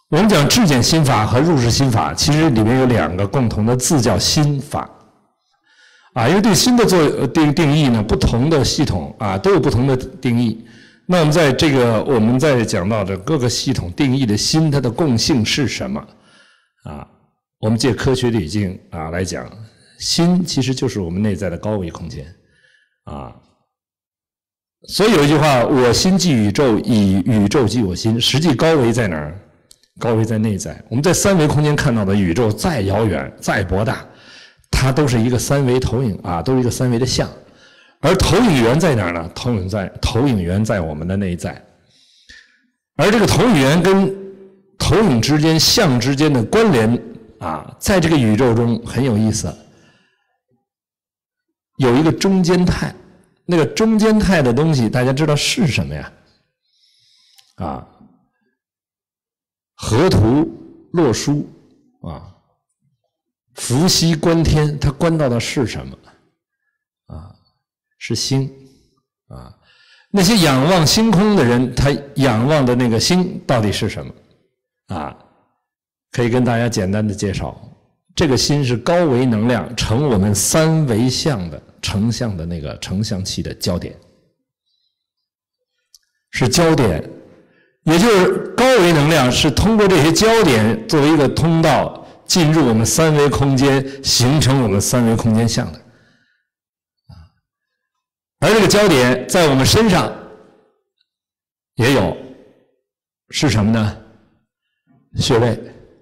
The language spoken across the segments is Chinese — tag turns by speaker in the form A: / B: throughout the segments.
A: 我们讲质检心法和入世心法，其实里面有2个共同的字叫心法。因为对心的定义呢，不同的系统都有不同的定义。那我们在讲到的各个系统定义的心，它的共性是什么？我们借科学的语境来讲，心其实就是我们内在的高维空间所以有一句话，我心即宇宙，以宇宙即我心。实际高维在哪儿？高维在内在。我们在3维空间看到的宇宙再遥远再博大，它都是一个3维投影都是一个3维的像。而投影源在哪儿呢？投影源在我们的内在。而这个投影源跟投影之间像之间的关联在这个宇宙中很有意思，有一个中间态。那个中间态的东西大家知道是什么呀？河图洛书伏羲观天，他观到的是什么？是星那些仰望星空的人，他仰望的那个星到底是什么？可以跟大家简单的介绍，这个心是高维能量成我们3维相的成像的那个成像器的焦点，是焦点，也就是高维能量是通过这些焦点作为一个通道进入我们3维空间，形成我们3维空间相的。而这个焦点在我们身上也有，是什么呢？穴位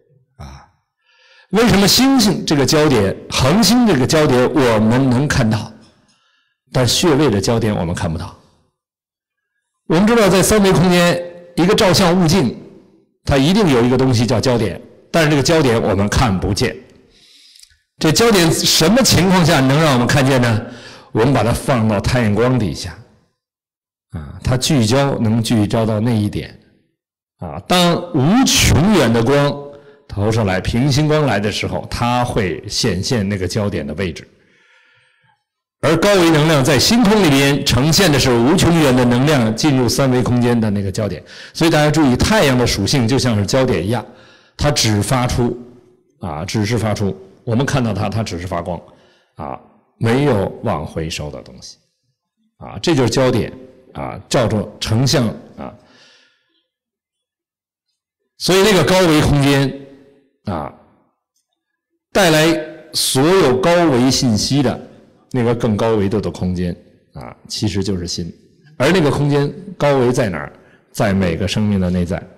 A: 为什么星星这个焦点，恒星这个焦点我们能看到，但穴位的焦点我们看不到？我们知道在3维空间，一个照相物镜它一定有一个东西叫焦点，但是这个焦点我们看不见。这焦点什么情况下能让我们看见呢？我们把它放到太阳光底下它聚焦能聚焦到那一点当无穷远的光投上来，平行光来的时候，它会显现那个焦点的位置。而高维能量在星空里边呈现的是无穷远的能量进入3维空间的那个焦点。所以大家注意，太阳的属性就像是焦点一样，它只发出只是发出，我们看到它只是发光没有往回收的东西这就是焦点叫做成像所以那个高维空间带来所有高维信息的那个更高维度的空间其实就是心。而那个空间高维在哪儿？在每个生命的内在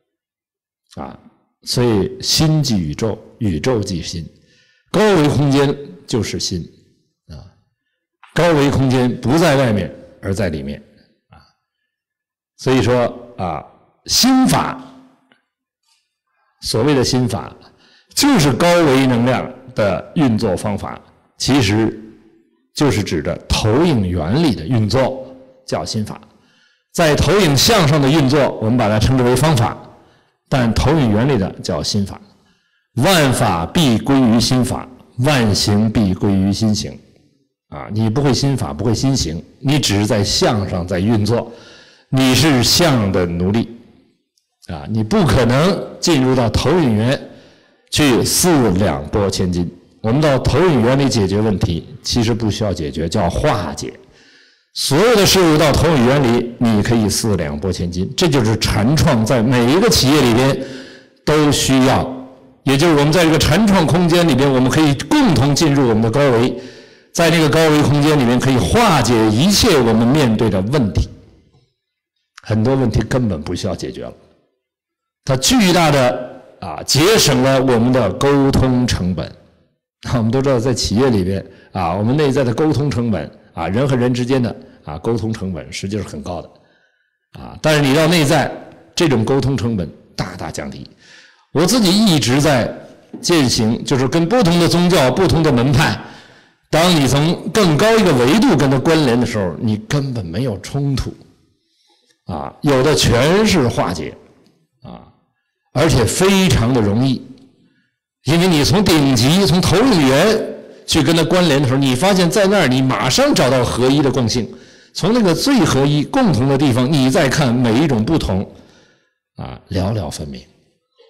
A: 所以心即宇宙，宇宙即心，高维空间就是心高维空间不在外面，而在里面所以说心法，所谓的心法就是高维能量的运作方法，其实就是指的投影原理的运作，叫心法。在投影像上的运作，我们把它称之为方法，但投影原理的叫心法。万法必归于心法，万行必归于心行你不会心法，不会心行，你只是在相上在运作，你是相的奴隶你不可能进入到投影源去4两拨千斤。我们到投影原理解决问题，其实不需要解决，叫化解。所有的事物到投影原理，你可以4两拨千斤，这就是禅创在每一个企业里边都需要，也就是我们在这个禅创空间里边，我们可以共同进入我们的高维，在这个高维空间里面可以化解一切我们面对的问题。很多问题根本不需要解决了，它巨大的节省了我们的沟通成本。我们都知道在企业里边我们内在的沟通成本人和人之间的沟通成本实际是很高的但是你到内在，这种沟通成本大大降低。我自己一直在践行，就是跟不同的宗教、不同的门派，当你从更高一个维度跟它关联的时候，你根本没有冲突有的全是化解而且非常的容易。因为你从顶级，从投影源去跟它关联的时候，你发现在那儿你马上找到合一的共性，从那个最合一共同的地方，你再看每一种不同寥寥分明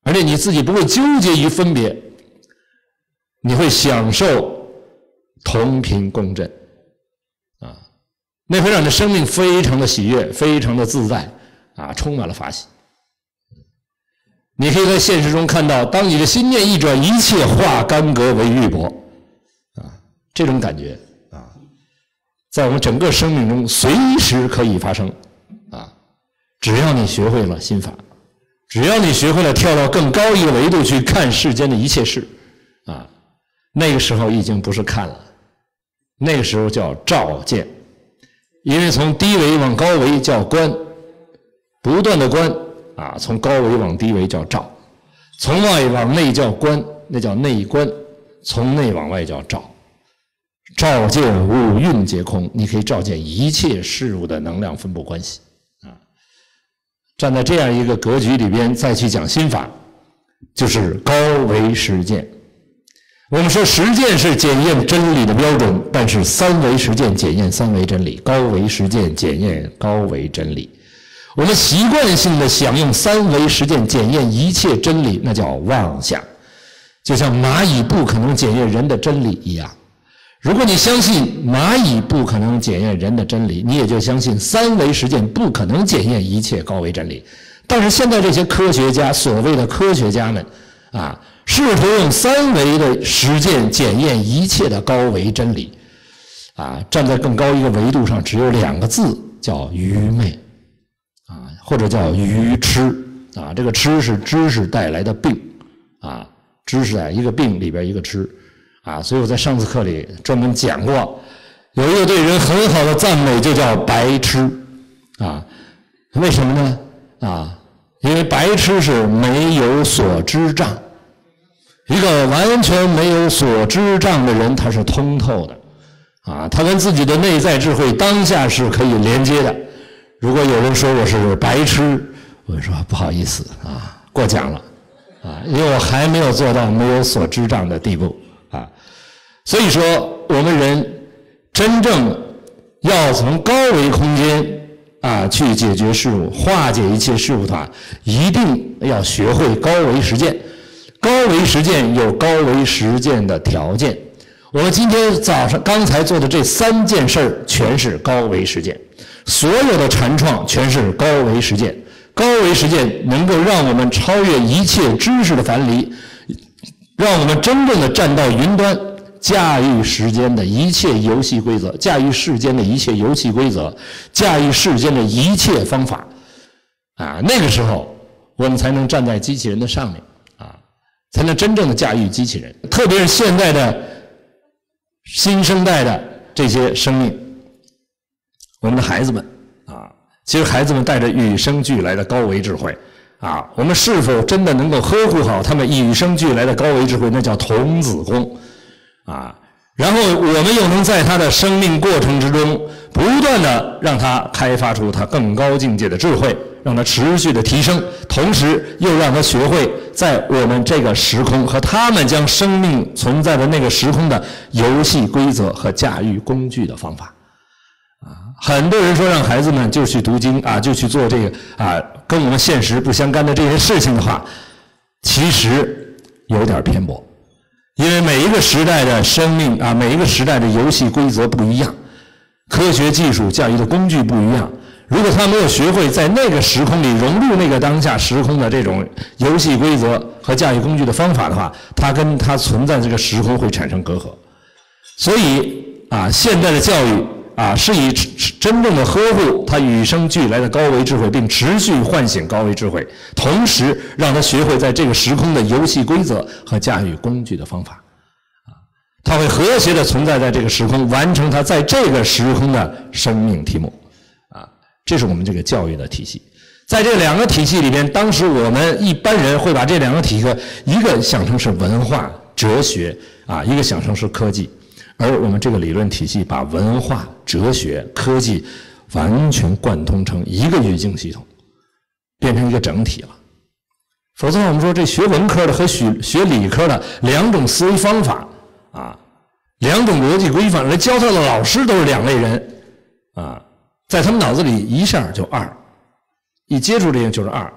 A: 而且你自己不会纠结于分别，你会享受同频共振啊，那会让你的生命非常的喜悦，非常的自在啊，充满了法喜。你可以在现实中看到，当你的心念一转，一切化干戈为玉帛啊，这种感觉啊，在我们整个生命中随时可以发生啊，只要你学会了心法，只要你学会了跳到更高一个维度去看世间的一切事啊，那个时候已经不是看了，那个时候叫照见。因为从低维往高维叫观，不断的观啊，从高维往低维叫照，从外往内叫观，那叫内观，从内往外叫照。照见五蕴皆空，你可以照见一切事物的能量分布关系啊。站在这样一个格局里边再去讲心法，就是高维实践。我们说实践是检验真理的标准，但是三维实践检验三维真理，高维实践检验高维真理。我们习惯性的想用三维实践检验一切真理，那叫妄想。就像蚂蚁不可能检验人的真理一样，如果你相信蚂蚁不可能检验人的真理，你也就相信三维实践不可能检验一切高维真理。但是现在这些科学家，所谓的科学家们啊，试图用三维的实践检验一切的高维真理啊，站在更高一个维度上，只有两个字，叫愚昧啊，或者叫愚痴啊。这个痴是知识带来的病啊，知识啊，一个病里边一个痴啊。所以我在上次课里专门讲过，有一个对人很好的赞美，就叫白痴啊。为什么呢？啊，因为白痴是没有所知障。一个完全没有所知障的人，他是通透的啊，他跟自己的内在智慧当下是可以连接的。如果有人说我是白痴，我说不好意思啊，过奖了啊，因为我还没有做到没有所知障的地步啊。所以说，我们人真正要从高维空间啊去解决事物，化解一切事物的话，一定要学会高维实践。高维实践有高维实践的条件。我们今天早上刚才做的这3件事儿，全是高维实践。所有的禅创全是高维实践。高维实践能够让我们超越一切知识的樊篱，让我们真正的站到云端，驾驭时间的一切游戏规则，驾驭世间的一切游戏规则，驾驭世间的一切方法啊，那个时候我们才能站在机器人的上面啊，才能真正的驾驭机器人。特别是现在的新生代的这些生命，我们的孩子们啊，其实孩子们带着与生俱来的高维智慧啊，我们是否真的能够呵护好他们与生俱来的高维智慧，那叫童子功啊。然后我们又能在他的生命过程之中，不断的让他开发出他更高境界的智慧，让他持续的提升，同时又让他学会在我们这个时空和他们将生命存在的那个时空的游戏规则和驾驭工具的方法啊。很多人说让孩子们就去读经啊，就去做这个啊跟我们现实不相干的这些事情的话，其实有点偏颇。因为每一个时代的生命啊，每一个时代的游戏规则不一样，科学技术驾驭的工具不一样。如果他没有学会在那个时空里融入那个当下时空的这种游戏规则和驾驭工具的方法的话，他跟他存在这个时空会产生隔阂。所以啊，现在的教育啊，是以真正的呵护他与生俱来的高维智慧，并持续唤醒高维智慧，同时让他学会在这个时空的游戏规则和驾驭工具的方法啊，他会和谐的存在在这个时空，完成他在这个时空的生命题目啊。这是我们这个教育的体系。在这两个体系里边，当时我们一般人会把这两个体系，一个想成是文化哲学啊，一个想成是科技。而我们这个理论体系把文化、哲学、科技完全贯通成一个语境系统，变成一个整体了。否则我们说这学文科的和学理科的两种思维方法啊，两种逻辑规范，来教他的老师都是两类人啊，在他们脑子里一下就二，一接触这个就是二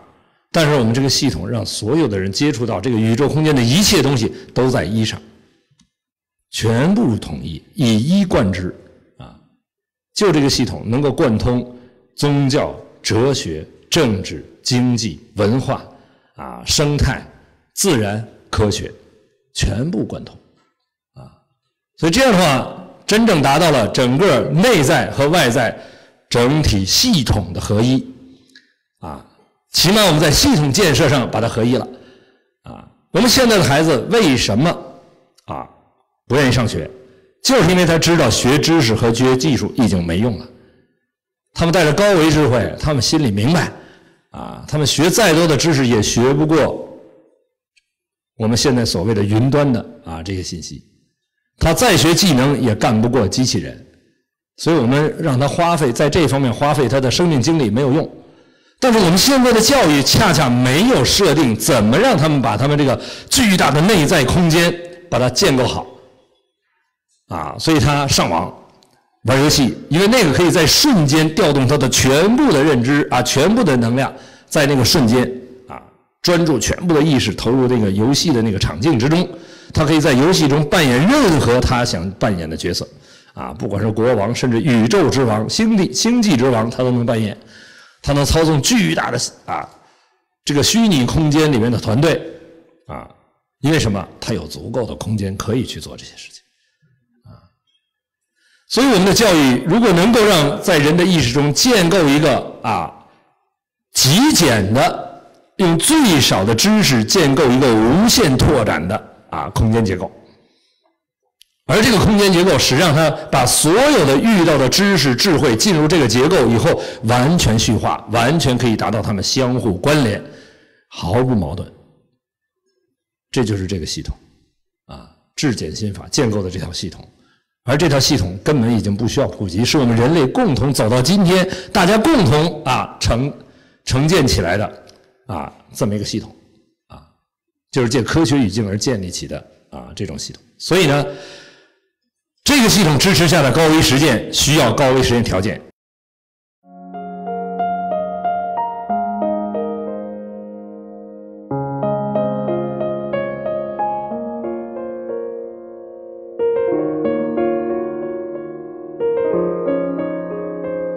A: 但是我们这个系统让所有的人接触到这个宇宙空间的一切东西都在一上，全部统一，以一贯之啊！就这个系统能够贯通宗教、哲学、政治、经济、文化啊、生态、自然、科学，全部贯通啊！所以这样的话，真正达到了整个内在和外在整体系统的合一啊！起码我们在系统建设上把它合一了啊！我们现在的孩子为什么啊不愿意上学？就是因为他知道学知识和学技术已经没用了。他们带着高维智慧，他们心里明白啊，他们学再多的知识也学不过我们现在所谓的云端的啊这些信息，他再学技能也干不过机器人。所以我们让他花费在这方面花费他的生命精力没有用。但是我们现在的教育恰恰没有设定怎么让他们把他们这个巨大的内在空间把它建构好啊，所以他上网玩游戏，因为那个可以在瞬间调动他的全部的认知啊，全部的能量，在那个瞬间啊，专注全部的意识投入那个游戏的那个场景之中，他可以在游戏中扮演任何他想扮演的角色啊，不管是国王，甚至宇宙之王、星际之王，他都能扮演。他能操纵巨大的啊这个虚拟空间里面的团队啊，因为什么？他有足够的空间可以去做这些事情啊。所以我们的教育如果能够让在人的意识中建构一个啊极简的，用最少的知识建构一个无限拓展的啊空间结构。而这个空间结构使让他把所有的遇到的知识智慧进入这个结构以后完全虚化，完全可以达到他们相互关联，毫不矛盾。这就是这个系统啊，质简心法建构的这套系统。而这套系统根本已经不需要普及，是我们人类共同走到今天大家共同啊成建起来的啊这么一个系统啊，就是借科学语境而建立起的啊这种系统。所以呢，这个系统支持下的高维实践需要高维实践条件，